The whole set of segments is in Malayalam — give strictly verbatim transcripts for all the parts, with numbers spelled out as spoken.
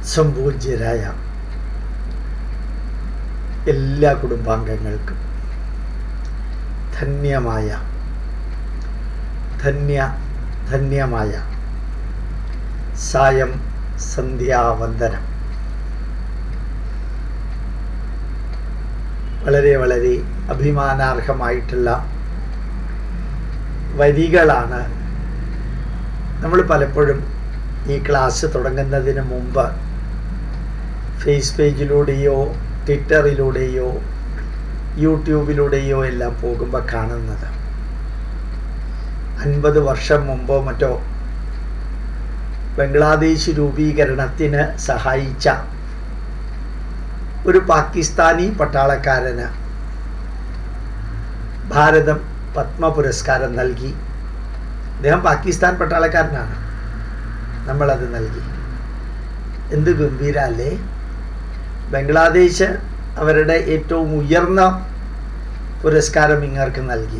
സംപൂജ്യരായ എല്ലാ കുടുംബാംഗങ്ങൾക്കും ധന്യമായ ധന്യ ധന്യമായ സായം സന്ധ്യാവന്ദനം. വളരെ വളരെ അഭിമാനാർഹമായിട്ടുള്ള വരികളാണ് നമ്മൾ പലപ്പോഴും ഈ ക്ലാസ് തുടങ്ങുന്നതിന് മുമ്പ് ഫേസ് പേജിലൂടെയോ ട്വിറ്ററിലൂടെയോ യൂട്യൂബിലൂടെയോ എല്ലാം പോകുമ്പോൾ കാണുന്നത്. അൻപത് വർഷം മുമ്പോ മറ്റോ ബംഗ്ലാദേശ് രൂപീകരണത്തിന് സഹായിച്ച ഒരു പാകിസ്ഥാനി പട്ടാളക്കാരന് ഭാരതം പത്മ പുരസ്കാരം നൽകി. അദ്ദേഹം പാകിസ്ഥാൻ പട്ടാളക്കാരനാണ്. നമ്മളത് നൽകി. എന്ത് ഗംഭീരല്ലേ! ബംഗ്ലാദേശ് അവരുടെ ഏറ്റവും ഉയർന്ന പുരസ്കാരം ഇങ്ങർക്ക് നൽകി.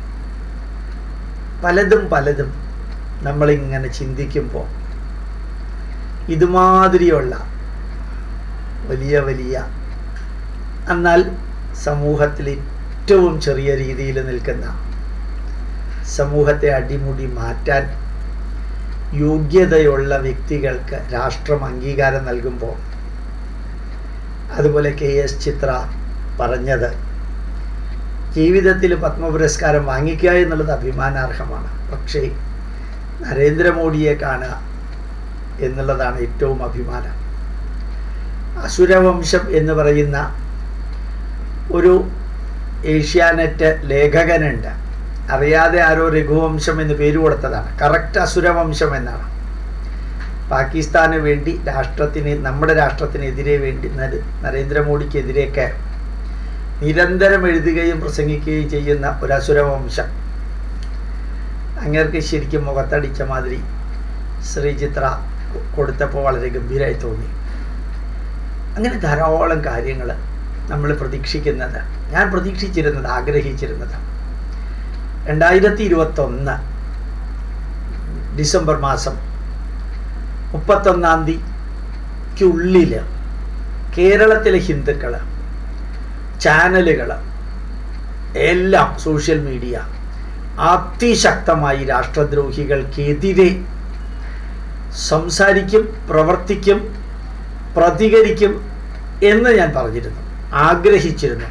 പലതും പലതും നമ്മളിങ്ങനെ ചിന്തിക്കുമ്പോൾ ഇതുമാതിരിയുള്ള വലിയ വലിയ എന്നാൽ സമൂഹത്തിൽ ഏറ്റവും ചെറിയ രീതിയിൽ നിൽക്കുന്ന, സമൂഹത്തെ അടിമുടി മാറ്റാൻ യോഗ്യതയുള്ള വ്യക്തികൾക്ക് രാഷ്ട്രം അംഗീകാരം നൽകുമ്പോൾ, അതുപോലെ കെ എസ് ചിത്ര പറഞ്ഞത്, ജീവിതത്തിൽ പത്മപുരസ്കാരം വാങ്ങിക്കുക എന്നുള്ളത് അഭിമാനാർഹമാണ്. പക്ഷേ നരേന്ദ്രമോദിയെ കാണുക എന്നുള്ളതാണ് ഏറ്റവും അഭിമാനം. അസുരവംശം എന്ന് പറയുന്ന ഒരു ഏഷ്യാനെറ്റ് ലേഖകനുണ്ട്. അറിയാതെ ആരോ രഘുവംശം എന്ന് പേര് കൊടുത്തതാണ്. കറക്റ്റ് അസുരവംശം എന്നാണ്. പാകിസ്ഥാന് വേണ്ടി, രാഷ്ട്രത്തിന്, നമ്മുടെ രാഷ്ട്രത്തിനെതിരെ വേണ്ടി, നരേന്ദ്രമോദിക്കെതിരെയൊക്കെ നിരന്തരം എഴുതുകയും പ്രസംഗിക്കുകയും ചെയ്യുന്ന ഒരു അസുരവംശം. അങ്ങേർക്ക് ശരിക്കും മുഖത്തടിച്ച മാതിരി ശ്രീചിത്ര കൊടുത്തപ്പോൾ വളരെ ഗംഭീരമായി തോന്നി. അങ്ങനെ ധാരാളം കാര്യങ്ങൾ നമ്മൾ പ്രതീക്ഷിക്കുന്നത്, ഞാൻ പ്രതീക്ഷിച്ചിരുന്നത്, ആഗ്രഹിച്ചിരുന്നത് രണ്ടായിരത്തി ഇരുപത്തൊന്ന് ഡിസംബർ മാസം മുപ്പത്തൊന്നാം തീയതിക്കുള്ളിൽ കേരളത്തിലെ ഹിന്ദുക്കൾ, ചാനലുകൾ എല്ലാം, സോഷ്യൽ മീഡിയ അതിശക്തമായി രാഷ്ട്രദ്രോഹികൾക്കെതിരെ സംസാരിക്കും, പ്രവർത്തിക്കും, പ്രതികരിക്കും എന്ന് ഞാൻ പറഞ്ഞിരുന്നു, ആഗ്രഹിച്ചിരുന്നു.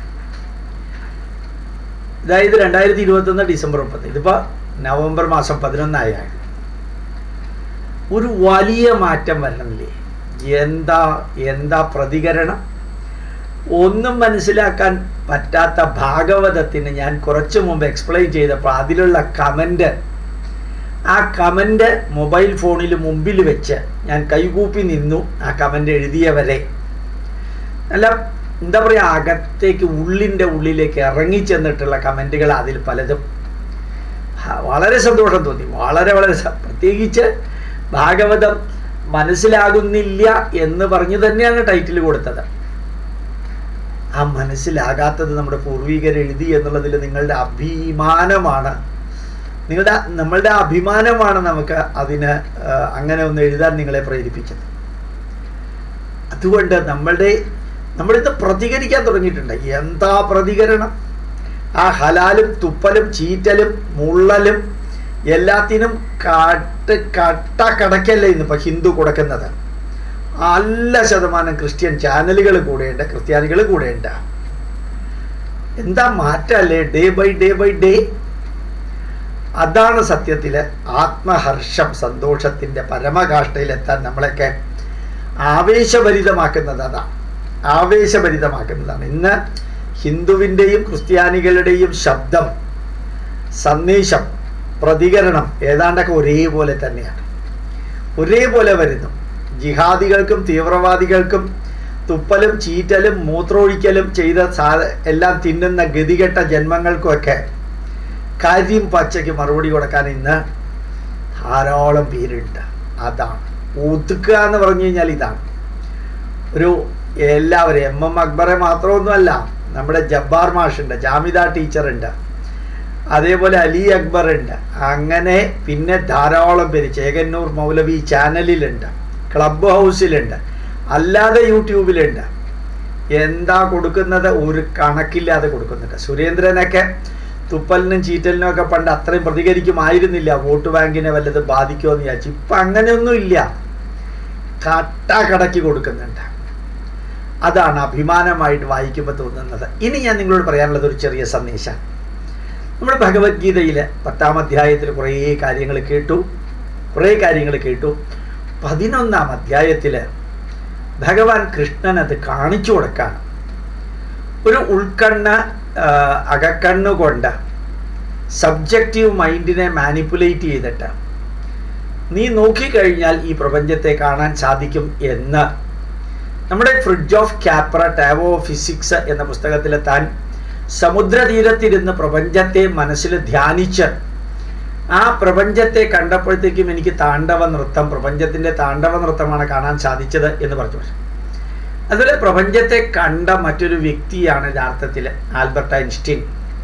അതായത് രണ്ടായിരത്തി ഇരുപത്തൊന്ന് ഡിസംബർ മുപ്പത്, ഇതിപ്പോൾ നവംബർ മാസം പതിനൊന്നായാണ്. ഒരു വലിയ മാറ്റം വരണമെന്നില്ലേ? എന്താ എന്താ പ്രതികരണം! ഒന്നും മനസ്സിലാക്കാൻ പറ്റാത്ത ഭാഗവതത്തിന് ഞാൻ കുറച്ചു മുമ്പ് എക്സ്പ്ലെയിൻ ചെയ്തപ്പോൾ അതിലുള്ള കമൻറ്റ്, ആ കമൻറ്റ് മൊബൈൽ ഫോണിൽ മുമ്പിൽ വെച്ച് ഞാൻ കൈകൂപ്പി നിന്നു. ആ കമൻറ്റ് എഴുതിയവരെ അല്ല, എന്താ പറയുക, അകത്തേക്ക്, ഉള്ളിൻ്റെ ഉള്ളിലേക്ക് ഇറങ്ങിച്ചെന്നിട്ടുള്ള കമൻറ്റുകൾ അതിൽ പലതും വളരെ സന്തോഷം തോന്നി. വളരെ വളരെ പ്രത്യേകിച്ച് ഭാഗവതം മനസ്സിലാകുന്നില്ല എന്ന് പറഞ്ഞു തന്നെയാണ് ടൈറ്റിൽ കൊടുത്തത്. ആ മനസ്സിലാകാത്തത് നമ്മുടെ പൂർവികർ എഴുതി എന്നുള്ളതിൽ നിങ്ങളുടെ അഭിമാനമാണ്, നിങ്ങളുടെ നമ്മളുടെ അഭിമാനമാണ് നമുക്ക് അതിന് അങ്ങനെ ഒന്ന് എഴുതാൻ നിങ്ങളെ പ്രേരിപ്പിച്ചത്. അതുകൊണ്ട് നമ്മളുടെ നമ്മളിത് പ്രതികരിക്കാൻ തുടങ്ങിയിട്ടുണ്ട്. എന്താ പ്രതികരണം! ആ ഹലാലും തുപ്പലും ചീറ്റലും മുള്ളലും എല്ലാത്തിനും കാട്ട് കട്ട കടക്കല്ലേ ഇന്നിപ്പോൾ ഹിന്ദു കൊടുക്കുന്നത്. നല്ല ശതമാനം ക്രിസ്ത്യൻ ചാനലുകൾ കൂടെയുണ്ട്, ക്രിസ്ത്യാനികൾ കൂടെയുണ്ട്. എന്താ മാറ്റല്ലേ day by day by day! അതാണ് സത്യത്തിൽ ആത്മഹർഷം, സന്തോഷത്തിൻ്റെ പരമകാഷ്ഠയിലെത്താൻ നമ്മളൊക്കെ ആവേശഭരിതമാക്കുന്നത്. അതാണ് ആവേശഭരിതമാക്കുന്നതാണ്. ഇന്ന് ഹിന്ദുവിൻ്റെയും ക്രിസ്ത്യാനികളുടെയും ശബ്ദം, സന്ദേശം, പ്രതികരണം ഏതാണ്ടൊക്കെ ഒരേപോലെ തന്നെയാണ്, ഒരേപോലെ വരുന്നു. ജിഹാദികൾക്കും തീവ്രവാദികൾക്കും തുപ്പലും ചീറ്റലും മൂത്രമൊഴിക്കലും ചെയ്ത സാ എല്ലാം തിന്നുന്ന ഗതികെട്ട ജന്മങ്ങൾക്കുമൊക്കെ കാര്യം പച്ചയ്ക്ക് മറുപടി കൊടുക്കാൻ ഇന്ന് ധാരാളം പേരുണ്ട്. അതാണ് ഒതുക്കുക എന്ന് പറഞ്ഞു കഴിഞ്ഞാൽ. ഇതാണ് ഒരു എല്ലാവരും, എം എം അക്ബറെ മാത്രമൊന്നുമല്ല, നമ്മുടെ ജബ്ബാർ മാഷുണ്ട്, ജാമിദ ടീച്ചറുണ്ട്, അതേപോലെ അലി അക്ബർ ഉണ്ട്, അങ്ങനെ പിന്നെ ധാരാളം പേര്, ചേകന്നൂർ മൗലവി ചാനലിലുണ്ട്, ക്ലബ് ഹൗസിലുണ്ട്, അല്ലാതെ യൂട്യൂബിലുണ്ട്. എന്താ കൊടുക്കുന്നത് ഒരു കണക്കില്ലാതെ കൊടുക്കുന്നുണ്ട്. സുരേന്ദ്രനൊക്കെ തുപ്പലിനും ചീറ്റലിനും ഒക്കെ പണ്ട് അത്രയും പ്രതികരിക്കുമായിരുന്നില്ല, വോട്ട് ബാങ്കിനെ വല്ലത് ബാധിക്കുമോ എന്ന് വിചാരിച്ചു. ഇപ്പം അങ്ങനെയൊന്നും ഇല്ല, കട്ടാക്കടക്കി കൊടുക്കുന്നുണ്ട്. അതാണ് അഭിമാനമായിട്ട് വായിക്കുമ്പോൾ തോന്നുന്നത്. ഇനി ഞാൻ നിങ്ങളോട് പറയാനുള്ളത് ഒരു ചെറിയ സന്ദേശം. നമ്മൾ ഭഗവത്ഗീതയിലെ പത്താം അധ്യായത്തിൽ കുറേ കാര്യങ്ങൾ കേട്ടു കുറേ കാര്യങ്ങൾ കേട്ടു പതിനൊന്നാം അധ്യായത്തിൽ ഭഗവാൻ കൃഷ്ണൻ അത് കാണിച്ചു കൊടുക്കാണ്. ഒരു ഉൾക്കണ്ണ് അകക്കണ്ണുകൊണ്ട് സബ്ജക്റ്റീവ് മൈൻഡിനെ മാനിപ്പുലേറ്റ് ചെയ്തിട്ട് നീ നോക്കിക്കഴിഞ്ഞാൽ ഈ പ്രപഞ്ചത്തെ കാണാൻ സാധിക്കും എന്ന് നമ്മുടെ Fritjof Capra Tao of Physics എന്ന പുസ്തകത്തിൽ താൻ സമുദ്രതീരത്തിരുന്ന് പ്രപഞ്ചത്തെ മനസ്സിൽ ധ്യാനിച്ച് ആ പ്രപഞ്ചത്തെ കണ്ടപ്പോഴത്തേക്കും എനിക്ക് താണ്ഡവ നൃത്തം, പ്രപഞ്ചത്തിൻ്റെ താണ്ഡവ നൃത്തമാണ് കാണാൻ സാധിച്ചത് എന്ന് പറഞ്ഞു. അതുപോലെ പ്രപഞ്ചത്തെ കണ്ട മറ്റൊരു വ്യക്തിയാണ് യഥാർത്ഥത്തിൽ ആൽബർട്ട് ഐൻസ്റ്റീൻ.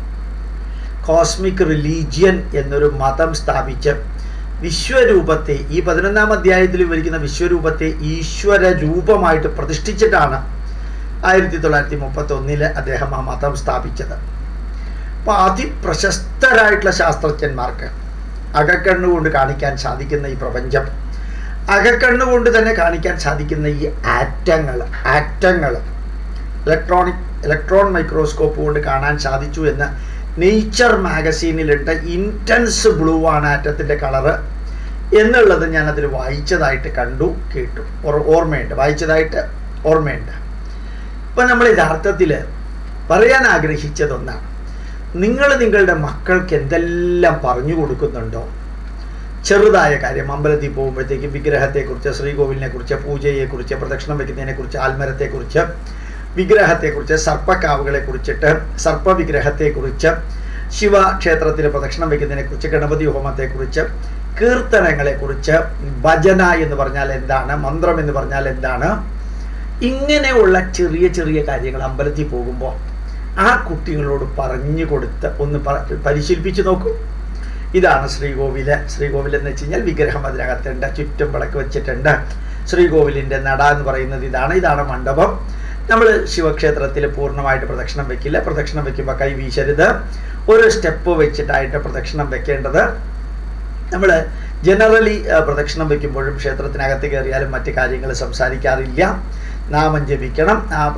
കോസ്മിക് റിലീജിയൻ എന്നൊരു മതം സ്ഥാപിച്ച് വിശ്വരൂപത്തെ, ഈ പതിനൊന്നാം അധ്യായത്തിൽ വിവരിക്കുന്ന വിശ്വരൂപത്തെ ഈശ്വര രൂപമായിട്ട് പ്രതിഷ്ഠിച്ചിട്ടാണ് ആയിരത്തി തൊള്ളായിരത്തി മുപ്പത്തി ഒന്നില് അദ്ദേഹം ആ മതം സ്ഥാപിച്ചത്. അപ്പോൾ അതിപ്രശസ്തരായിട്ടുള്ള ശാസ്ത്രജ്ഞന്മാർക്ക് അകക്കണ്ണുകൊണ്ട് കാണിക്കാൻ സാധിക്കുന്ന ഈ പ്രപഞ്ചം, അകക്കണ്ണുകൊണ്ട് തന്നെ കാണിക്കാൻ സാധിക്കുന്ന ഈ ആറ്റങ്ങൾ ആറ്റങ്ങൾ ഇലക്ട്രോണിക് ഇലക്ട്രോൺ മൈക്രോസ്കോപ്പ് കൊണ്ട് കാണാൻ സാധിച്ചു എന്ന് നേച്ചർ മാഗസീനിലിട്ട് ഇൻറ്റൻസ് ബ്ലൂ ആണ് ആറ്റത്തിൻ്റെ കളറ് എന്നുള്ളത് ഞാനതിൽ വായിച്ചതായിട്ട് കണ്ടു, കേട്ടു, ഓർമ്മയുണ്ട്, വായിച്ചതായിട്ട് ഓർമ്മയുണ്ട്. ഇപ്പം നമ്മൾ യഥാർത്ഥത്തിൽ പറയാൻ ആഗ്രഹിച്ചതൊന്നാണ്, നിങ്ങൾ നിങ്ങളുടെ മക്കൾക്ക് എന്തെല്ലാം പറഞ്ഞു കൊടുക്കുന്നുണ്ടോ? ചെറുതായ കാര്യം, അമ്പലത്തിൽ പോകുമ്പോഴത്തേക്കും വിഗ്രഹത്തെക്കുറിച്ച്, ശ്രീകോവിലിനെക്കുറിച്ച്, പൂജയെക്കുറിച്ച്, പ്രദക്ഷിണം വയ്ക്കുന്നതിനെക്കുറിച്ച്, ആൽമരത്തെക്കുറിച്ച്, വിഗ്രഹത്തെക്കുറിച്ച്, സർപ്പക്കാവുകളെക്കുറിച്ചിട്ട്, സർപ്പവിഗ്രഹത്തെക്കുറിച്ച്, ശിവക്ഷേത്രത്തിൽ പ്രദക്ഷിണം വയ്ക്കുന്നതിനെക്കുറിച്ച്, ഗണപതി ഹോമത്തെക്കുറിച്ച്, കീർത്തനങ്ങളെക്കുറിച്ച്, ഭജന എന്ന് പറഞ്ഞാൽ എന്താണ്, മന്ത്രം എന്ന് പറഞ്ഞാൽ എന്താണ്, ഇങ്ങനെയുള്ള ചെറിയ ചെറിയ കാര്യങ്ങൾ അമ്പലത്തിൽ പോകുമ്പോൾ ആ കുട്ടികളോട് പറഞ്ഞു കൊടുത്ത് ഒന്ന് പരിശീലിപ്പിച്ച് നോക്കൂ. ഇതാണ് ശ്രീകോവില്. ശ്രീകോവിൽ എന്ന് വെച്ച് കഴിഞ്ഞാൽ വിഗ്രഹം അതിനകത്തുണ്ട്, ചുറ്റും വിളക്ക് വെച്ചിട്ടുണ്ട്. ശ്രീകോവിലിൻ്റെ നട എന്ന് പറയുന്നത് ഇതാണ്, ഇതാണ് മണ്ഡപം. നമ്മൾ ശിവക്ഷേത്രത്തിൽ പൂർണ്ണമായിട്ട് പ്രദക്ഷിണം വെക്കില്ല. പ്രദക്ഷിണം വെക്കുമ്പോൾ കൈ വീശരുത്, ഒരു സ്റ്റെപ്പ് വെച്ചിട്ടായിട്ട് പ്രദക്ഷിണം വെക്കേണ്ടത്. നമ്മൾ ജനറലി പ്രദക്ഷിണം വെക്കുമ്പോഴും ക്ഷേത്രത്തിനകത്ത് കയറിയാലും മറ്റു കാര്യങ്ങൾ സംസാരിക്കാറില്ല. നാമം ജപിക്കണം.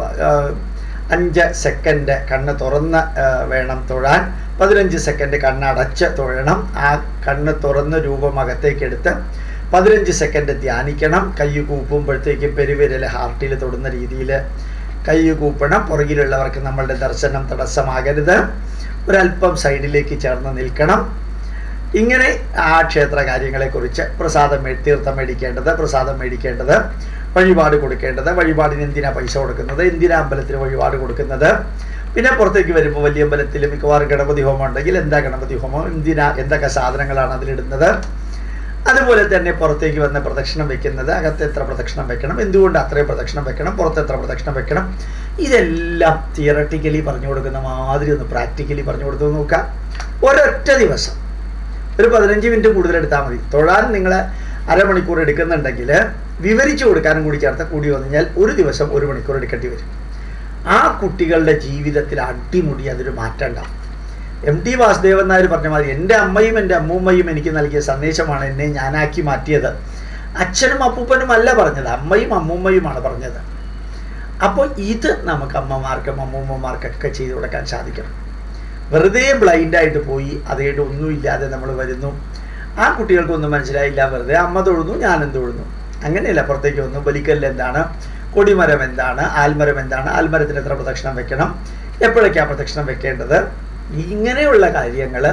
അഞ്ച് സെക്കൻഡ് കണ്ണ് തുറന്ന് വേണം തൊഴാൻ, പതിനഞ്ച് സെക്കൻഡ് കണ്ണടച്ച് തൊഴണം. ആ കണ്ണ് തുറന്ന് രൂപം അകത്തേക്കെടുത്ത് പതിനഞ്ച് സെക്കൻഡ് ധ്യാനിക്കണം. കൈ കൂപ്പുമ്പോഴത്തേക്കും പെരുവിരൽ ഹാർട്ടിൽ തൊടുന്ന രീതിയിൽ കൈ കൂപ്പണം. പുറകിലുള്ളവർക്ക് നമ്മളുടെ ദർശനം തടസ്സമാകരുത്. ഒരല്പം സൈഡിലേക്ക് ചേർന്ന് നിൽക്കണം. ഇങ്ങനെ ആ ക്ഷേത്ര കാര്യങ്ങളെക്കുറിച്ച് പ്രസാദം തീർത്ഥം മേടിക്കേണ്ടത്, പ്രസാദം മേടിക്കേണ്ടത്, വഴിപാട് കൊടുക്കേണ്ടത്, വഴിപാടിന് എന്തിനാ പൈസ കൊടുക്കുന്നത്, എന്തിനാ അമ്പലത്തിന് വഴിപാട് കൊടുക്കുന്നത്, പിന്നെ പുറത്തേക്ക് വരുമ്പോൾ വലിയ അമ്പലത്തിൽ മിക്കവാറും ഗണപതി ഹോമം ഉണ്ടെങ്കിൽ എന്താ ഗണപതി ഹോമം, എന്തിനാ, എന്തൊക്കെ സാധനങ്ങളാണ് അതിലിടുന്നത്, അതുപോലെ തന്നെ പുറത്തേക്ക് വന്ന് പ്രദക്ഷിണം വെക്കുന്നത്, അകത്ത് എത്ര പ്രദക്ഷിണം വെക്കണം, എന്തുകൊണ്ട് അത്രയും പ്രദക്ഷിണം വെക്കണം, പുറത്ത് എത്ര പ്രദക്ഷിണം വെക്കണം, ഇതെല്ലാം തിയറട്ടിക്കലി പറഞ്ഞു കൊടുക്കുന്ന മാതിരി ഒന്ന് പ്രാക്ടിക്കലി പറഞ്ഞു കൊടുത്തു നോക്കാം. ഒരൊറ്റ ദിവസം ഒരു പതിനഞ്ച് മിനിറ്റ് കൂടുതൽ എടുത്താൽ മതി. തൊഴാൻ നിങ്ങൾ അരമണിക്കൂർ എടുക്കുന്നുണ്ടെങ്കിൽ വിവരിച്ചു കൊടുക്കാനും കൂടി ചേർത്ത് കൂടി വന്നു കഴിഞ്ഞാൽ ഒരു ദിവസം ഒരു മണിക്കൂർ എടുക്കേണ്ടി വരും. ആ കുട്ടികളുടെ ജീവിതത്തിൽ അടിമുടി അതൊരു മാറ്റം ഉണ്ടാവും. എം ടി വാസുദേവൻ നായർ പറഞ്ഞ മാതിരി എൻ്റെ അമ്മയും എൻ്റെ അമ്മൂമ്മയും എനിക്ക് നൽകിയ സന്ദേശമാണ് എന്നെ ഞാനാക്കി മാറ്റിയത്. അച്ഛനും അപ്പൂപ്പനും അല്ല പറഞ്ഞത്, അമ്മയും അമ്മൂമ്മയുമാണ് പറഞ്ഞത്. അപ്പോൾ ഇത് നമുക്ക് അമ്മമാർക്കും അമ്മൂമ്മമാർക്കൊക്കെ ചെയ്തു കൊടുക്കാൻ സാധിക്കണം. വെറുതെ ബ്ലൈൻഡായിട്ട് പോയി അതായിട്ട് ഒന്നുമില്ലാതെ നമ്മൾ വരുന്നു. ആ കുട്ടികൾക്കൊന്നും മനസ്സിലായില്ല, വെറുതെ അമ്മ തൊഴുന്നു ഞാനും തൊഴുന്നു, അങ്ങനെയല്ല. പുറത്തേക്ക് വന്നു ബലിക്കല്ല് എന്താണ്, കൊടിമരം എന്താണ്, ആൽമരം എന്താണ്, ആൽമരത്തിന് എത്ര പ്രദക്ഷിണം വെക്കണം, എപ്പോഴൊക്കെയാണ് പ്രദക്ഷിണം വെക്കേണ്ടത്, ഇങ്ങനെയുള്ള കാര്യങ്ങൾ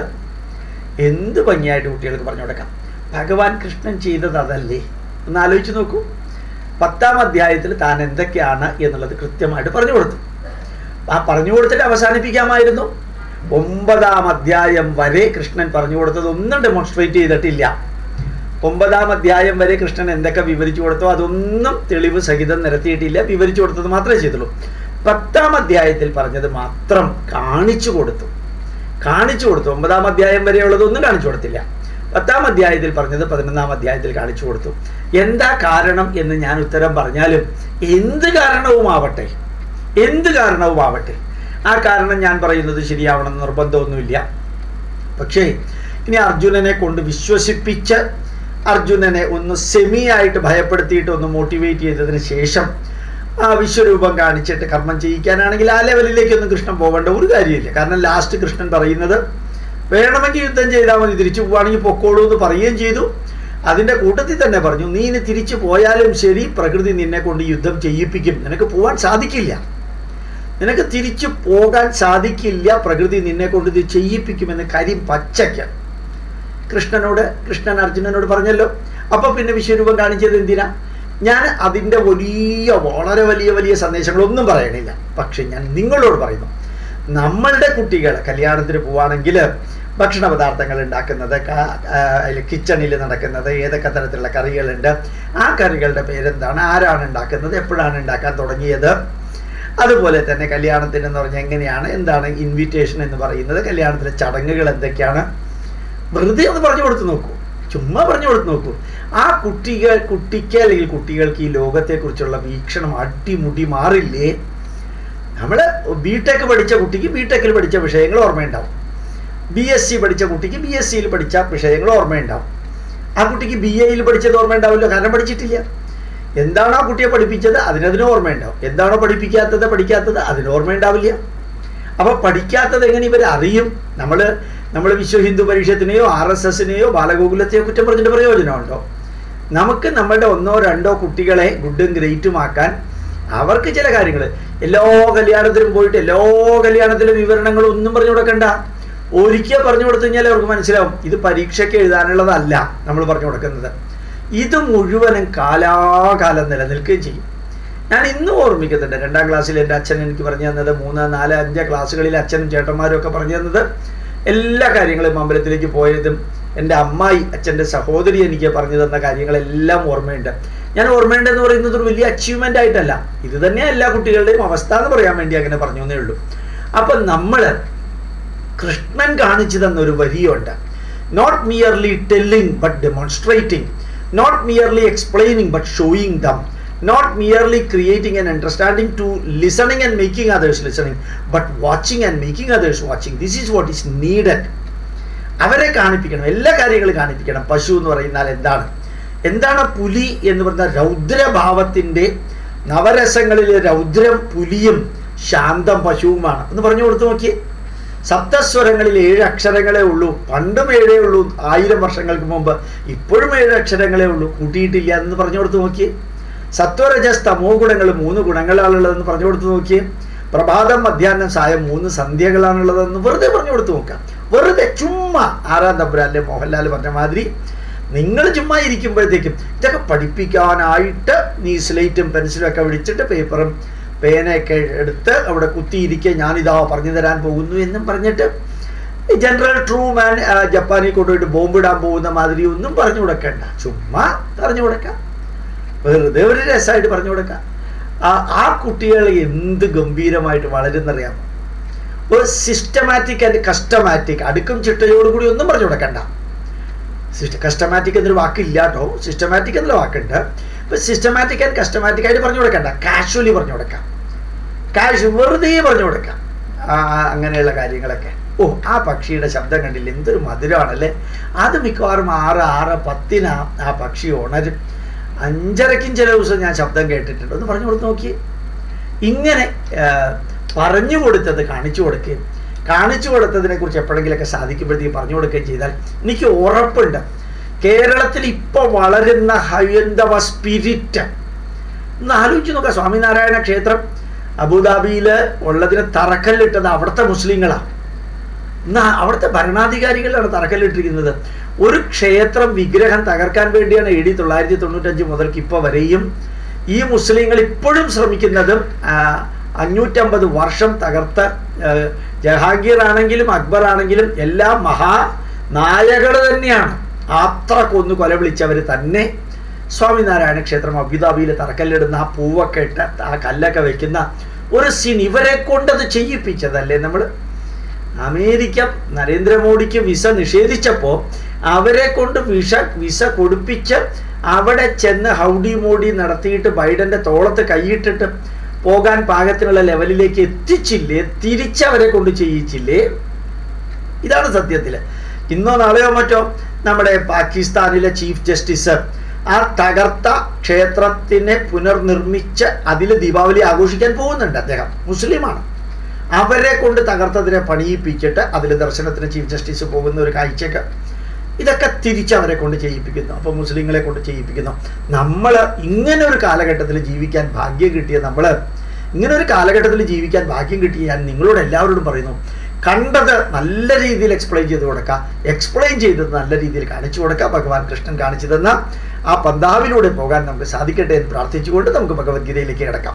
എന്ത് ഭംഗിയായിട്ട് കുട്ടികൾക്ക് പറഞ്ഞു കൊടുക്കാം. ഭഗവാൻ കൃഷ്ണൻ ചെയ്തത് അതല്ലേ? ഒന്ന് ആലോചിച്ച് നോക്കൂ. പത്താം അധ്യായത്തിൽ താൻ എന്തൊക്കെയാണ് എന്നുള്ളത് കൃത്യമായിട്ട് പറഞ്ഞു കൊടുത്തു. ആ പറഞ്ഞു കൊടുത്തിട്ട് അവസാനിപ്പിക്കാമായിരുന്നു. ഒമ്പതാം അധ്യായം വരെ കൃഷ്ണൻ പറഞ്ഞു കൊടുത്തത് ഒന്നും ഡെമോൺസ്ട്രേറ്റ് ചെയ്തിട്ടില്ല. ഒമ്പതാം അധ്യായം വരെ കൃഷ്ണൻ എന്തൊക്കെ വിവരിച്ചു കൊടുത്തോ അതൊന്നും തെളിവ് സഹിതം നിരത്തിയിട്ടില്ല. വിവരിച്ചു കൊടുത്തത് മാത്രമേ ചെയ്തുള്ളൂ. പത്താം അധ്യായത്തിൽ പറഞ്ഞത് മാത്രം കാണിച്ചു കൊടുത്തു കാണിച്ചു കൊടുത്തു ഒമ്പതാം അധ്യായം വരെയുള്ളതൊന്നും കാണിച്ചു കൊടുത്തില്ല. പത്താം അധ്യായത്തിൽ പറഞ്ഞത് പതിനൊന്നാം അധ്യായത്തിൽ കാണിച്ചു കൊടുത്തു. എന്താ കാരണം എന്ന് ഞാൻ ഉത്തരം പറഞ്ഞാലും എന്ത് കാരണവുമാവട്ടെ എന്ത് കാരണവുമാവട്ടെ ആ കാരണം ഞാൻ പറയുന്നത് ശരിയാവണമെന്ന് നിർബന്ധമൊന്നുമില്ല. പക്ഷേ ഇനി അർജുനനെ കൊണ്ട് വിശ്വസിപ്പിച്ച് അർജുനനെ ഒന്ന് സെമി ആയിട്ട് ഭയപ്പെടുത്തിയിട്ട് ഒന്ന് മോട്ടിവേറ്റ് ചെയ്തതിന് ശേഷം ആ വിശ്വരൂപം കാണിച്ചിട്ട് കർമ്മം ചെയ്യിക്കാനാണെങ്കിൽ ആ ലെവലിലേക്കൊന്നും കൃഷ്ണൻ പോകേണ്ട ഒരു കാര്യമില്ല. കാരണം ലാസ്റ്റ് കൃഷ്ണൻ പറയുന്നത് വേണമെങ്കിൽ യുദ്ധം ചെയ്താൽ മതി, തിരിച്ചു പോവുകയാണെങ്കിൽ പൊക്കോളൂ എന്ന് പറയുകയും ചെയ്തു. അതിൻ്റെ കൂട്ടത്തിൽ തന്നെ പറഞ്ഞു, നീ ഇനി തിരിച്ചു പോയാലും ശരി പ്രകൃതി നിന്നെ കൊണ്ട് യുദ്ധം ചെയ്യിപ്പിക്കും, നിനക്ക് പോകാൻ സാധിക്കില്ല, നിനക്ക് തിരിച്ചു പോകാൻ സാധിക്കില്ല, പ്രകൃതി നിന്നെ കൊണ്ട് ഇത് ചെയ്യിപ്പിക്കുമെന്ന് കാര്യം പച്ചയ്ക്ക് കൃഷ്ണനോട് കൃഷ്ണൻ അർജുനനോട് പറഞ്ഞല്ലോ. അപ്പോൾ പിന്നെ വിശ്വരൂപം കാണിച്ചത് എന്തിനാ? ഞാൻ അതിൻ്റെ വലിയ വളരെ വലിയ വലിയ സന്ദേശങ്ങളൊന്നും പറയണില്ല. പക്ഷെ ഞാൻ നിങ്ങളോട് പറയുന്നു, നമ്മളുടെ കുട്ടികൾ കല്യാണത്തിന് പോവുകയാണെങ്കിൽ ഭക്ഷണ പദാർത്ഥങ്ങൾ ഉണ്ടാക്കുന്നത്, കിച്ചണിൽ നടക്കുന്നത്, ഏതൊക്കെ തരത്തിലുള്ള കറികളുണ്ട്, ആ കറികളുടെ പേരെന്താണ്, ആരാണ് ഉണ്ടാക്കുന്നത്, എപ്പോഴാണ് ഉണ്ടാക്കാൻ തുടങ്ങിയത്, അതുപോലെ തന്നെ കല്യാണത്തിന് എന്ന് പറഞ്ഞാൽ എങ്ങനെയാണ്, എന്താണ് ഇൻവിറ്റേഷൻ എന്ന് പറയുന്നത്, കല്യാണത്തിലെ ചടങ്ങുകൾ എന്തൊക്കെയാണ്, വെറുതെ ഒന്ന് പറഞ്ഞു കൊടുത്തു നോക്കൂ, ചുമ്മാ പറഞ്ഞു കൊടുത്തു നോക്കൂ. ആ കുട്ടികൾ കുട്ടിക്ക് അല്ലെങ്കിൽ കുട്ടികൾക്ക് ഈ ലോകത്തെക്കുറിച്ചുള്ള വീക്ഷണം അടിമുടി മാറില്ലേ? നമ്മൾ ബി ടെക് പഠിച്ച കുട്ടിക്ക് ബി ടെക്കിൽ പഠിച്ച വിഷയങ്ങൾ ഓർമ്മയുണ്ടാവും, ബി എസ് സി പഠിച്ച കുട്ടിക്ക് ബി എസ് സിയിൽ പഠിച്ച വിഷയങ്ങൾ ഓർമ്മയുണ്ടാവും. ആ കുട്ടിക്ക് ബി എയിൽ പഠിച്ചത് ഓർമ്മയുണ്ടാവില്ല, കാരണം പഠിച്ചിട്ടില്ല. എന്താണോ ആ കുട്ടിയെ പഠിപ്പിച്ചത് അതിനതിന് ഓർമ്മയുണ്ടാവും, എന്താണോ പഠിപ്പിക്കാത്തത് പഠിക്കാത്തത് അതിന് ഓർമ്മയുണ്ടാവില്ല. അപ്പോൾ പഠിക്കാത്തത് എങ്ങനെ ഇവർ അറിയും? നമ്മൾ നമ്മൾ വിശ്വ ഹിന്ദു പരിഷത്തിനെയോ ആർ എസ് എസിനെയോ ബാലഗോകുലത്തെയോ കുറ്റം പറഞ്ഞിട്ട് പ്രയോജനമുണ്ടോ? നമുക്ക് നമ്മളുടെ ഒന്നോ രണ്ടോ കുട്ടികളെ ഗുഡും ഗ്രേറ്റും ആക്കാൻ അവർക്ക് ചില കാര്യങ്ങൾ, എല്ലാ കല്യാണത്തിലും പോയിട്ട് എല്ലാ കല്യാണത്തിലും വിവരണങ്ങളും ഒന്നും പറഞ്ഞു കൊടുക്കണ്ട. ഒരിക്കൽ പറഞ്ഞു കൊടുത്തു കഴിഞ്ഞാൽ അവർക്ക് മനസ്സിലാവും ഇത് പരീക്ഷയ്ക്ക് എഴുതാനുള്ളതല്ല നമ്മൾ പറഞ്ഞു കൊടുക്കുന്നത്. ഇത് മുഴുവനും കാലാകാലം നിലനിൽക്കുകയും ചെയ്യും. ഞാൻ ഇന്നും ഓർമ്മിക്കുന്നുണ്ട്, രണ്ടാം ക്ലാസ്സിൽ എൻ്റെ അച്ഛൻ എനിക്ക് പറഞ്ഞു തന്നത്, മൂന്ന് നാല് അഞ്ച് ക്ലാസ്സുകളിൽ അച്ഛനും ചേട്ടന്മാരും ഒക്കെ പറഞ്ഞു തന്നത്, എല്ലാ കാര്യങ്ങളും അമ്പലത്തിലേക്ക് പോയതും എൻ്റെ അമ്മായി അച്ഛൻ്റെ സഹോദരി എനിക്ക് പറഞ്ഞു തന്ന കാര്യങ്ങളെല്ലാം ഓർമ്മയുണ്ട്. ഞാൻ ഓർമ്മയുണ്ടെന്ന് പറയുന്നത് ഒരു വലിയ അച്ചീവ്മെൻ്റ് ആയിട്ടല്ല, ഇത് തന്നെ എല്ലാ കുട്ടികളുടെയും അവസ്ഥ എന്ന് പറയാൻ വേണ്ടി അങ്ങനെ പറഞ്ഞു എന്നേ ഉള്ളൂ. അപ്പം നമ്മൾ കൃഷ്ണൻ കാണിച്ചു തന്നൊരു വരിയുണ്ട്, not merely telling but demonstrating, not merely explaining but showing them, not merely creating an understanding to listening and making others listening, but watching and making others watching. This is what is needed. അവരെ കാണിപ്പിക്കണം, എല്ലാ കാര്യങ്ങളും കാണിപ്പിക്കണം. പശു എന്ന് പറയുന്നാൽ എന്താണ്, എന്താണ് പുലി എന്ന് പറഞ്ഞാൽ രൗദ്രഭാവത്തിൻ്റെ നവരസങ്ങളിലെ രൗദ്രം പുലിയും ശാന്തം പശുവുമാണ് എന്ന് പറഞ്ഞു കൊടുത്തു നോക്കിയേ. സപ്തസ്വരങ്ങളിൽ ഏഴ് അക്ഷരങ്ങളേ ഉള്ളൂ, പണ്ടും ഏഴേ ഉള്ളൂ, ആയിരം വർഷങ്ങൾക്ക് മുമ്പ്, ഇപ്പോഴും ഏഴ് അക്ഷരങ്ങളേ ഉള്ളൂ, കൂട്ടിയിട്ടില്ല എന്ന് പറഞ്ഞു കൊടുത്തു നോക്കിയേ. സത്വരജസ് തമോ ഗുണങ്ങൾ മൂന്ന് ഗുണങ്ങളാണുള്ളതെന്ന് പറഞ്ഞു കൊടുത്തു നോക്കിയേ. പ്രഭാതം മധ്യാഹ്നം സായം മൂന്ന് സന്ധ്യകളാണുള്ളതെന്ന് വെറുതെ പറഞ്ഞു കൊടുത്തു നോക്കാം. വെറുതെ ചുമ്മാ ആറാം തമ്പുരാൻ്റെ മോഹൻലാൽ പറഞ്ഞ മാതിരി നിങ്ങൾ ചുമ്മാ ഇരിക്കുമ്പോഴത്തേക്കും ഇതൊക്കെ പഠിപ്പിക്കാനായിട്ട് നീ സ്ലേറ്റും പെൻസിലും ഒക്കെ വിളിച്ചിട്ട് പേപ്പറും പേനയൊക്കെ എടുത്ത് അവിടെ കുത്തിയിരിക്കുക, ഞാനിതാ പറഞ്ഞു തരാൻ പോകുന്നു എന്നും പറഞ്ഞിട്ട് ജനറൽ ട്രൂമാൻ ജപ്പാനിൽ കൊണ്ടുപോയിട്ട് ബോംബിടാൻ പോകുന്ന മാതിരി ഒന്നും പറഞ്ഞു കൊടുക്കണ്ട. ചുമ്മാ പറഞ്ഞു കൊടുക്കാം, വെറുതെ ഒരു രസമായിട്ട് പറഞ്ഞു കൊടുക്കാം. ആ ആ കുട്ടികൾ എന്ത് ഗംഭീരമായിട്ട് വളരുന്നറിയാമോ? ഒരു സിസ്റ്റമാറ്റിക് ആൻഡ് കസ്റ്റമാറ്റിക്, അടുക്കും ചിട്ടയോടുകൂടി ഒന്നും പറഞ്ഞു കൊടുക്കണ്ട. കസ്റ്റമാറ്റിക് എന്നൊരു വാക്കില്ല കേട്ടോ, സിസ്റ്റമാറ്റിക് എന്നുള്ള വാക്കുണ്ട്. ഇപ്പം സിസ്റ്റമാറ്റിക് ആൻഡ് കസ്റ്റമാറ്റിക് ആയിട്ട് പറഞ്ഞു കൊടുക്കണ്ട, കാഷ്വലി പറഞ്ഞു കൊടുക്കാം, കാഷ് വെറുതെ പറഞ്ഞു കൊടുക്കാം. അങ്ങനെയുള്ള കാര്യങ്ങളൊക്കെ. ഓ, ആ പക്ഷിയുടെ ശബ്ദം കണ്ടില്ല, എന്തൊരു മധുരമാണല്ലേ. അത് മിക്കവാറും ആറ് ആറ് പത്തിന് ആ പക്ഷി ഉണരും. അഞ്ചരയ്ക്കും ചില ദിവസം ഞാൻ ശബ്ദം കേട്ടിട്ടുണ്ട്, ഒന്ന് പറഞ്ഞു കൊടുത്ത് നോക്കി. ഇങ്ങനെ പറഞ്ഞു കൊടുത്തത് കാണിച്ചു കൊടുക്കുകയും കാണിച്ചു കൊടുത്തതിനെ കുറിച്ച് എപ്പോഴെങ്കിലൊക്കെ സാധിക്കുമ്പോഴത്തേക്ക് പറഞ്ഞു കൊടുക്കുകയും ചെയ്താൽ എനിക്ക് ഉറപ്പുണ്ട് കേരളത്തിൽ ഇപ്പോൾ വളരുന്ന ഹൈന്ദവ സ്പിരിറ്റ് ഒന്ന് ആലോചിച്ച് നോക്കാം. സ്വാമിനാരായണ ക്ഷേത്രം അബുദാബിയിൽ ഉള്ളതിന് തറക്കല്ലിട്ടത് അവിടുത്തെ മുസ്ലിങ്ങളാണ്. എന്നാ അവിടുത്തെ ഭരണാധികാരികളാണ് തറക്കല്ലിട്ടിരിക്കുന്നത്. ഒരു ക്ഷേത്രം വിഗ്രഹം തകർക്കാൻ വേണ്ടിയാണ് എ ഡി തൊള്ളായിരത്തി തൊണ്ണൂറ്റഞ്ച് മുതൽക്ക് ഇപ്പോൾ വരെയും ഈ മുസ്ലിങ്ങൾ ഇപ്പോഴും ശ്രമിക്കുന്നതും അഞ്ഞൂറ്റമ്പത് വർഷം തകർത്ത ജഹാംഗീർ ആണെങ്കിലും അക്ബർ ആണെങ്കിലും എല്ലാം മഹാ നായകൾ തന്നെയാണ്. അത്ര കൊന്നു കൊല വിളിച്ചവർ തന്നെ സ്വാമിനാരായണ ക്ഷേത്രം അബുദാബിയിൽ തറക്കല്ലിടുന്ന ആ പൂവൊക്കെ ഇട്ട് ആ കല്ലൊക്കെ വെക്കുന്ന ഒരു സീൻ ഇവരെ കൊണ്ടത് ചെയ്യിപ്പിച്ചതല്ലേ നമ്മൾ. അമേരിക്ക നരേന്ദ്രമോദിക്ക് വിസ നിഷേധിച്ചപ്പോൾ അവരെ കൊണ്ട് വിസ വിസ കൊടുപ്പിച്ച് അവിടെ ചെന്ന് ഹൗഡി മോഡി നടത്തിയിട്ട് ബൈഡന്റെ തോളത്ത് കൈയിട്ടിട്ട് പോകാൻ പാകത്തിനുള്ള ലെവലിലേക്ക് എത്തിച്ചില്ലേ? തിരിച്ചവരെ കൊണ്ട് ചെയ്യിച്ചില്ലേ? ഇതാണ് സത്യത്തിൽ. ഇന്നോ നാളെയോ മറ്റോ നമ്മുടെ പാകിസ്ഥാനിലെ ചീഫ് ജസ്റ്റിസ് ആ തകർത്ത ക്ഷേത്രത്തിനെ പുനർനിർമ്മിച്ച് അതിൽ ദീപാവലി ആഘോഷിക്കാൻ പോകുന്നുണ്ട്. അദ്ദേഹം മുസ്ലിമാണ്. അവരെ കൊണ്ട് തകർത്തതിനെ പണിയിപ്പിച്ചിട്ട് അതിൽ ദർശനത്തിന് ചീഫ് ജസ്റ്റിസ് പോകുന്ന ഒരു കാഴ്ചക്ക് ഇതൊക്കെ തിരിച്ചവരെ കൊണ്ട് ചെയ്യിപ്പിക്കുന്നു. അപ്പോൾ മുസ്ലിങ്ങളെ കൊണ്ട് ചെയ്യിപ്പിക്കുന്നു. നമ്മൾ ഇങ്ങനെ ഒരു കാലഘട്ടത്തിൽ ജീവിക്കാൻ ഭാഗ്യം കിട്ടിയ നമ്മൾ ഇങ്ങനെ ഒരു കാലഘട്ടത്തിൽ ജീവിക്കാൻ ഭാഗ്യം കിട്ടിയ ഞാൻ നിങ്ങളോട് എല്ലാവരോടും പറയുന്നു, കണ്ടത് നല്ല രീതിയിൽ എക്സ്പ്ലെയിൻ ചെയ്ത് കൊടുക്കുക, എക്സ്പ്ലെയിൻ ചെയ്തത് നല്ല രീതിയിൽ കാണിച്ചു കൊടുക്കുക. ഭഗവാൻ കൃഷ്ണൻ കാണിച്ചു തന്ന ആ പന്താവിലൂടെ പോകാൻ നമുക്ക് സാധിക്കട്ടെ എന്ന് പ്രാർത്ഥിച്ചുകൊണ്ട് നമുക്ക് ഭഗവത്ഗീതയിലേക്ക് കിടക്കാം.